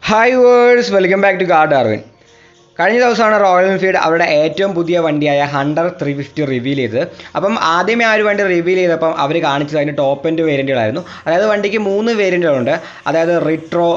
Hi viewers, welcome back to Car Darwin. കഴിഞ്ഞ ദിവസമാണ് royal Enfield അവരുടെ ഏറ്റവും പുതിയ വണ്ടിയായ ഹണ്ടർ 350 റിവീൽ ചെയ്തത്. അപ്പം ആദ്യമേ ആ ഒരു വണ്ടി റിവീൽ ചെയ്തപ്പം അവർ കാണിച്ചത് അതിൻ്റെ ടോപ്പ് എൻഡ് വേരിയൻറ്റുകളായിരുന്നു. അതായത് വണ്ടിക്ക് 3 വേരിയൻറ്റുകളുണ്ട്. അതായത് റിട്രോ,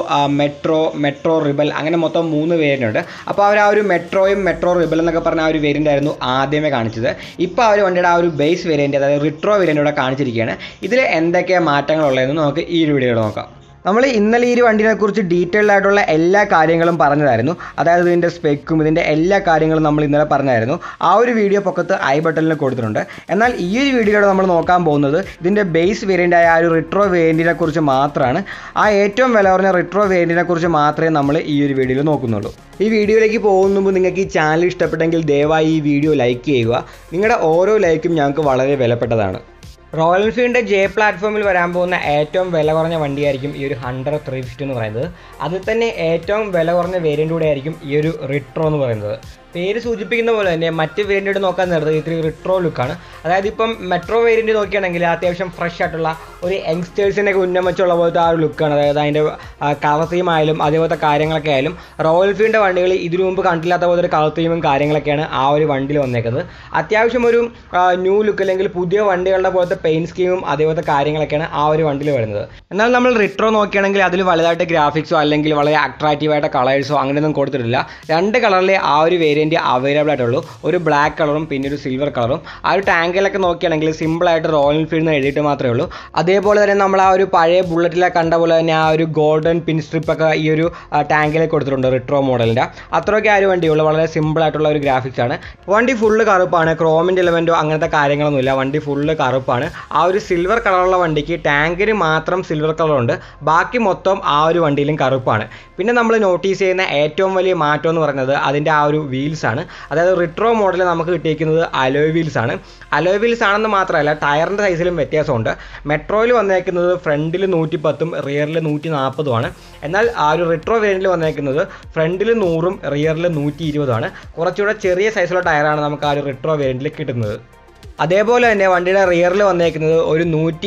മെട്രോ റിബൽ, അങ്ങനെ മൊത്തം 3 വേരിയൻ്റ് ഉണ്ട്. അപ്പോൾ അവർ ആ ഒരു മെട്രോ റിബൽ എന്നൊക്കെ പറഞ്ഞ ആ ഒരു വേരിയൻ്റ് ആയിരുന്നു ആദ്യമേ കാണിച്ചത്. ഇപ്പോൾ അവർ വണ്ടിയുടെ ആ ഒരു ബേസ് വേരിയൻറ്റ്, അതായത് റിട്രോ വേരിയൻ്റ് ഇവിടെ കാണിച്ചിരിക്കുകയാണ്. ഇതിൽ എന്തൊക്കെയാണ് മാറ്റങ്ങളുള്ളതെന്ന് നമുക്ക് ഈ ഒരു വീഡിയോയിൽ നോക്കാം. നമ്മൾ ഇന്നലെ ഈ വണ്ടിനെക്കുറിച്ച് ഡീറ്റെയിൽഡ് ആയിട്ടുള്ള എല്ലാ കാര്യങ്ങളും പറഞ്ഞതായിരുന്നു. അതായത് ഇതിൻ്റെ സ്പെക്കും ഇതിൻ്റെ എല്ലാ കാര്യങ്ങളും നമ്മൾ ഇന്നലെ പറഞ്ഞതായിരുന്നു. ആ ഒരു വീഡിയോ പൊക്കത്ത് ഐ ബട്ടണിൽ കൊടുത്തിട്ടുണ്ട്. എന്നാൽ ഈ ഒരു വീഡിയോയിൽ നമ്മൾ നോക്കാൻ പോകുന്നത് ഇതിൻ്റെ ബേസ് വേരിയൻ്റായ ആ ഒരു റിട്രോ വേരിയൻറ്റിനെ കുറിച്ച് മാത്രമാണ്. ആ ഏറ്റവും വില കുറഞ്ഞ റിട്രോ വേരിയൻറ്റിനെ കുറിച്ച് മാത്രമേ നമ്മൾ ഈ ഒരു വീഡിയോയിൽ നോക്കുന്നുള്ളൂ. ഈ വീഡിയോയിലേക്ക് പോകുന്ന മുമ്പ് നിങ്ങൾക്ക് ഈ ചാനൽ ഇഷ്ടപ്പെട്ടെങ്കിൽ ദയവായി ഈ വീഡിയോ ലൈക്ക് ചെയ്യുക. നിങ്ങളുടെ ഓരോ ലൈക്കും ഞങ്ങൾക്ക് വളരെ വിലപ്പെട്ടതാണ്. റോയൽ എൻഫീൽഡിൻ്റെ ജെ പ്ലാറ്റ്ഫോമിൽ വരാൻ പോകുന്ന ഏറ്റവും വില കുറഞ്ഞ വണ്ടിയായിരിക്കും ഈ ഒരു ഹണ്ടർ 350 എന്ന് പറയുന്നത്. അതിൽ തന്നെ ഏറ്റവും വില കുറഞ്ഞ വേരിയൻ്റ് കൂടെ ആയിരിക്കും ഈ ഒരു റിട്രോ എന്ന് പറയുന്നത്. പേര് സൂചിപ്പിക്കുന്ന പോലെ തന്നെ മറ്റ് വേരിയൻ്റ് നോക്കാൻ നേരത്തെ ഇത്തിരി റിട്രോ ലുക്കാണ്. അതായത് ഇപ്പം മെട്രോ വേരിയൻ്റ് നോക്കുകയാണെങ്കിൽ അത്യാവശ്യം ഫ്രഷ് ആയിട്ടുള്ള ഒരു യങ്സ്റ്റേഴ്സിനൊക്കെ ഉന്നം വെച്ചുള്ള പോലത്തെ ആ ഒരു ലുക്കാണ്. അതായത് അതിൻ്റെ കളർ തീം ആയാലും അതേപോലത്തെ കാര്യങ്ങളൊക്കെ ആയാലും റോയൽ എൻഫീൽഡിൻ്റെ വണ്ടികൾ ഇതിനു മുമ്പ് കണ്ടില്ലാത്ത പോലത്തെ ഒരു കളർ തീമും കാര്യങ്ങളൊക്കെയാണ് ആ ഒരു വണ്ടിയിൽ വന്നേക്കുന്നത്. അത്യാവശ്യം ഒരു ന്യൂ ലുക്ക് അല്ലെങ്കിൽ പുതിയ വണ്ടികളുടെ പോലത്തെ പെയിൻറ്റ് സ്കീമും അതേപോലത്തെ കാര്യങ്ങളൊക്കെയാണ് ആ ഒരു വണ്ടിയിൽ വരുന്നത്. എന്നാൽ നമ്മൾ റിട്രോ നോക്കുകയാണെങ്കിൽ അതിൽ വലുതായിട്ട് ഗ്രാഫിക്സോ അല്ലെങ്കിൽ വളരെ അട്രാക്റ്റീവായിട്ട് കളേഴ്സോ അങ്ങനെയൊന്നും കൊടുത്തിട്ടില്ല. 2 കളറിലെ ആ ഒരു വേരിയൻ്റ് അവൈലബിൾ ആയിട്ടുള്ളൂ. ഒരു ബ്ലാക്ക് കളറും പിന്നെ ഒരു സിൽവർ കളറും. ആ ഒരു ടാങ്കിലൊക്കെ നോക്കുകയാണെങ്കിൽ സിമ്പിളായിട്ട് റോയൽ എൻഫീൽഡ് എന്ന് എഴുതിയിട്ട് മാത്രമേ ഉള്ളൂ. അതേപോലെ തന്നെ നമ്മൾ ആ ഒരു പഴയ ബുള്ളറ്റിലൊക്കെ കണ്ട പോലെ തന്നെ ആ ഒരു ഗോൾഡൻ പിൻ സ്ട്രിപ്പൊക്കെ ഈ ഒരു ടാങ്കിലേക്ക് കൊടുത്തിട്ടുണ്ട് റിട്രോ മോഡലിൻ്റെ. അത്രയൊക്കെ ആ ഒരു വണ്ടിയുള്ളൂ. വളരെ സിമ്പിളായിട്ടുള്ള ഒരു ഗ്രാഫിക്സ് ആണ്. വണ്ടി ഫുള്ള് കറുപ്പാണ്. ക്രോമിൻ്റെ എലമെൻറ്റോ അങ്ങനത്തെ കാര്യങ്ങളൊന്നുമില്ല. വണ്ടി ഫുള്ള് കറുപ്പാണ്. ആ ഒരു സിൽവർ കളറുള്ള വണ്ടിക്ക് ടാങ്കിന് മാത്രം സിൽവർ കളറുണ്ട്. ബാക്കി മൊത്തം ആ ഒരു വണ്ടിയിലും കറുപ്പാണ്. പിന്നെ നമ്മൾ നോട്ടീസ് ചെയ്യുന്ന ഏറ്റവും വലിയ മാറ്റം എന്ന് പറയുന്നത് അതിൻ്റെ ആ ഒരു വീൽസ് ആണ്. അതായത് റിട്രോ മോഡലിൽ നമുക്ക് കിട്ടിയിരിക്കുന്നത് അലോയ് വീൽസ് ആണ്. അലോയ് വീൽസ് ആണെന്ന് മാത്രമല്ല ടയറിൻ്റെ സൈസിലും വ്യത്യാസമുണ്ട്. മെട്രോയിൽ വന്നേക്കുന്നത് ഫ്രണ്ടിൽ 110ഉം റിയറിൽ 140ഉം ആണ്. എന്നാൽ ആ ഒരു റിട്രോ വേരിയൻറ്റിൽ വന്നേക്കുന്നത് ഫ്രണ്ടിൽ 100ഉം റിയറിൽ 120ഉം ആണ്. കുറച്ചുകൂടെ ചെറിയ സൈസുള്ള ടയറാണ് നമുക്ക് ആ ഒരു റിട്രോ വേരിയൻറ്റിൽ കിട്ടുന്നത്. അതേപോലെ തന്നെ വണ്ടിയുടെ റിയറിൽ വന്നേക്കുന്നത് ഒരു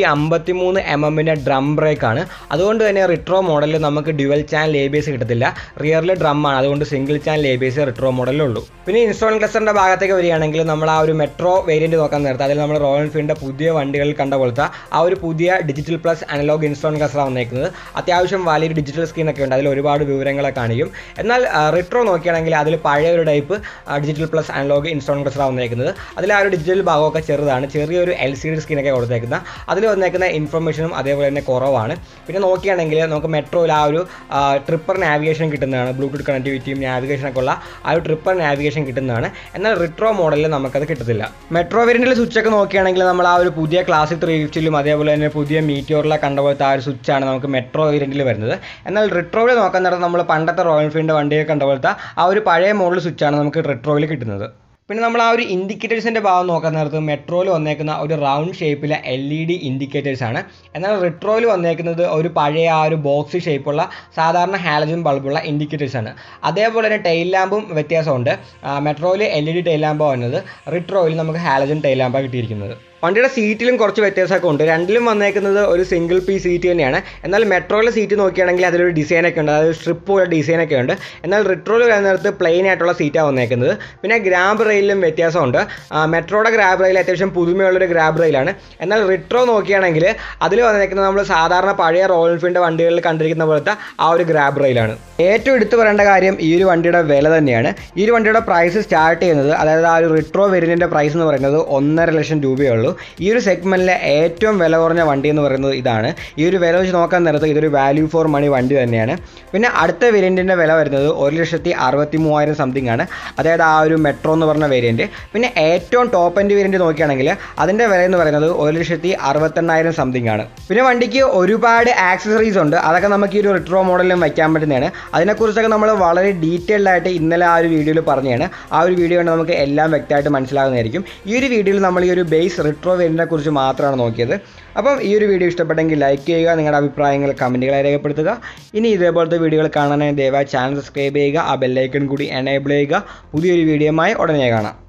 153 mm ഡ്രം ബ്രേക്കാണ്. അതുകൊണ്ട് തന്നെ റിട്രോ മോഡലിൽ നമുക്ക് ഡ്യുവൽ ചാനൽ ABS കിട്ടത്തില്ല. റിയറിൽ ഡ്രമ്മാണ്. അതുകൊണ്ട് സിംഗിൾ ചാനൽ ABS റിട്രോ മോഡലിലുള്ളൂ. പിന്നെ ഇൻസ്ട്രുമെന്റ് ക്ലസ്റ്ററിൻ്റെ ഭാഗത്തേക്ക് വരികയാണെങ്കിൽ നമ്മൾ ആ ഒരു മെട്രോ വേരിയൻറ്റ് നോക്കാൻ നേരത്തെ അതിൽ നമ്മൾ റോയൽ എൻഫീൽഡിൻ്റെ പുതിയ വണ്ടികളിൽ കണ്ട പോലത്തെ ആ ഒരു പുതിയ ഡിജിറ്റൽ പ്ലസ് അനലോഗ് ഇൻസ്ട്രുമെന്റ് ക്ലസ്റ്ററാണ് വന്നേക്കുന്നത്. അത്യാവശ്യം വലിയൊരു ഡിജിറ്റൽ സ്ക്രീനൊക്കെ ഉണ്ട്. അതിൽ ഒരുപാട് വിവരങ്ങളൊക്കെ കാണിക്കും. എന്നാൽ റിട്രോ നോക്കുകയാണെങ്കിൽ അതിൽ പഴയ ഒരു type digital plus analogue instrument ക്ലസ്റ്ററാണ് വന്നേക്കുന്നത്. അതിൽ ആ ഒരു ഡിജിറ്റൽ ഭാഗമൊക്കെ ചെറുതാണ്. ചെറിയൊരു LCD സ്ക്രീനൊക്കെ കൊടുത്തേക്കുന്ന അതിൽ വന്നേക്കുന്ന ഇൻഫർമേഷനും അതേപോലെ തന്നെ കുറവാണ്. പിന്നെ നോക്കുകയാണെങ്കിൽ നമുക്ക് മെട്രോയിൽ ആ ഒരു ട്രിപ്പർ നാവിഗേഷൻ കിട്ടുന്നതാണ്. ബ്ലൂടൂത്ത് കണക്ടിവിറ്റിയും നാവിഗേഷനൊക്കെ ഉള്ള ആ ഒരു ട്രിപ്പർ നാവിഗേഷൻ കിട്ടുന്നതാണ്. എന്നാൽ റിട്രോ മോഡലിൽ നമുക്കത് കിട്ടത്തില്ല. മെട്രോ വേരിയൻറ്റിൽ സ്വിച്ചൊക്കെ നോക്കുകയാണെങ്കിൽ നമ്മൾ ആ ഒരു പുതിയ ക്ലാസിക് 350ലും അതേപോലെ തന്നെ പുതിയ മീറ്റിയോറിലെ കണ്ട പോലത്തെ ആ ഒരു സ്വിച്ചാണ് നമുക്ക് മെട്രോ വേരിയൻറ്റിൽ വരുന്നത്. എന്നാൽ റിട്രോയിൽ നോക്കാൻ നേരത്തെ നമ്മൾ പണ്ടത്തെ റോയൽ എൻഫീൽഡിൻ്റെ വണ്ടിയെ കണ്ട പോലത്തെ ആ ഒരു പഴയ മോഡൽ സ്വിച്ചാണ് നമുക്ക് റിട്രോയിൽ കിട്ടുന്നത്. പിന്നെ നമ്മൾ ആ ഒരു ഇൻഡിക്കേറ്റേഴ്സിൻ്റെ ഭാഗം നോക്കാൻ നേരത്ത് മെട്രോയിൽ വന്നേക്കുന്ന ഒരു റൗണ്ട് ഷേപ്പിലെ LED ഇൻഡിക്കേറ്റേഴ്സാണ്. എന്നാൽ റിട്രോയിൽ വന്നേക്കുന്നത് ഒരു പഴയ ആ ഒരു ബോക്സ് ഷേപ്പുള്ള സാധാരണ ഹാലജൻ ബൾബുള്ള ഇൻഡിക്കേറ്റേഴ്സാണ്. അതേപോലെ തന്നെ ടെയിൽ ലാമ്പും വ്യത്യാസമുണ്ട്. മെട്രോയിൽ LED ടെയിൽ ലാമ്പാണ് വരുന്നത്. റിട്രോയിൽ നമുക്ക് ഹാലജൻ ടെയിൽ ലാമ്പാണ് കിട്ടിയിരിക്കുന്നത്. വണ്ടിയുടെ സീറ്റിലും കുറച്ച് വ്യത്യാസമൊക്കെ ഉണ്ട്. രണ്ടിലും വന്നേക്കുന്നത് ഒരു സിംഗിൾ പീസ് സീറ്റ് തന്നെയാണ്. എന്നാൽ മെട്രോയിലെ സീറ്റ് നോക്കുകയാണെങ്കിൽ അതിലൊരു ഡിസൈനൊക്കെ ഉണ്ട്. അതായത് സ്ട്രിപ്പ് പോലെ ഡിസൈനൊക്കെ ഉണ്ട്. എന്നാൽ റിട്രോയിൽ വരുന്നിടത്ത് പ്ലെയിൻ ആയിട്ടുള്ള സീറ്റാണ് വന്നേക്കുന്നത്. പിന്നെ ഗ്രാബ് റെയിലും വ്യത്യാസമുണ്ട്. മെട്രോയുടെ ഗ്രാബ് റെയിൽ അത്യാവശ്യം പുതുമയുള്ളൊരു ഗ്രാബ് റെയിലാണ്. എന്നാൽ റിട്രോ നോക്കുകയാണെങ്കിൽ അതിൽ വന്നേക്കുന്നത് നമ്മൾ സാധാരണ പഴയ റോയൽ എൻഫീൽഡ് വണ്ടികളിൽ കണ്ടിരിക്കുന്ന പോലത്തെ ആ ഒരു ഗ്രാബ് റെയിലാണ്. ഏറ്റവും എടുത്തു പറയേണ്ട കാര്യം ഈ ഒരു വണ്ടിയുടെ വില തന്നെയാണ്. ഈ ഒരു വണ്ടിയുടെ പ്രൈസ് സ്റ്റാർട്ട് ചെയ്യുന്നത്, അതായത് ആ ഒരു റിട്രോ വേരിയൻറ്റിൻ്റെ പ്രൈസ് എന്ന് പറയുന്നത് 1.5 ലക്ഷം രൂപയേ ഉള്ളൂ. ഈ ഒരു സെഗ്മെൻറ്റിലെ ഏറ്റവും വില കുറഞ്ഞ വണ്ടി എന്ന് പറയുന്നത് ഇതാണ്. ഈ ഒരു വില വെച്ച് നോക്കാൻ നേരത്ത് ഇതൊരു വാല്യൂ ഫോർ മണി വണ്ടി തന്നെയാണ്. പിന്നെ അടുത്ത വേരിയൻറ്റിൻ്റെ വില വരുന്നത് 1,63,000 സംതിങ് ആണ്. അതായത് ആ ഒരു മെട്രോ എന്ന് പറഞ്ഞ വേരിയൻറ്റ്. പിന്നെ ഏറ്റവും ടോപ്പ് എൻഡ് വേരിയൻറ്റ് നോക്കുകയാണെങ്കിൽ അതിൻ്റെ വില എന്ന് പറയുന്നത് 1,68,000 സംതിങ് ആണ്. പിന്നെ വണ്ടിക്ക് ഒരുപാട് ആക്സസറീസ് ഉണ്ട്. അതൊക്കെ നമുക്ക് ഈ ഒരു റിട്രോ മോഡലിലും വയ്ക്കാൻ പറ്റുന്നതാണ്. അതിനെക്കുറിച്ചൊക്കെ നമ്മൾ വളരെ ഡീറ്റെയിൽഡ് ആയിട്ട് ഇന്നലെ ആ ഒരു വീഡിയോയിൽ പറഞ്ഞതാണ്. ആ ഒരു വീഡിയോ കണ്ട് നമുക്ക് എല്ലാം വ്യക്തമായിട്ട് മനസ്സിലാകുന്നതായിരിക്കും. ഈ ഒരു വീഡിയോയിൽ നമ്മൾ ഈ ഒരു ബേസ് റിട്രോ വേരിയൻറ്റിനെ കുറിച്ച് മാത്രമാണ് നോക്കിയത്. അപ്പം ഈ ഒരു വീഡിയോ ഇഷ്ടപ്പെട്ടെങ്കിൽ ലൈക്ക് ചെയ്യുക. നിങ്ങളുടെ അഭിപ്രായങ്ങൾ കമൻറ്റുകളായി രേഖപ്പെടുത്തുക. ഇനി ഇതേപോലത്തെ വീഡിയോകൾ കാണാനായി ദയവായി ചാനൽ സബ്സ്ക്രൈബ് ചെയ്യുക. ആ ബെല്ലൈക്കൺ കൂടി എനേബിൾ ചെയ്യുക. പുതിയൊരു വീഡിയോയുമായി ഉടനെ കാണാം.